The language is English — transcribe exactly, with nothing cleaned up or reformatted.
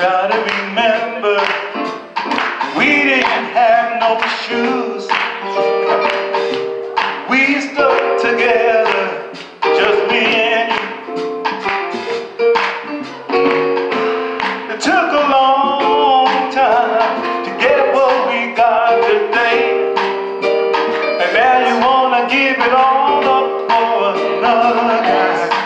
gotta remember, we didn't have no shoes. We stuck together, just me and you. It took a long time to get what we got today, and now you wanna give it all up for another guy.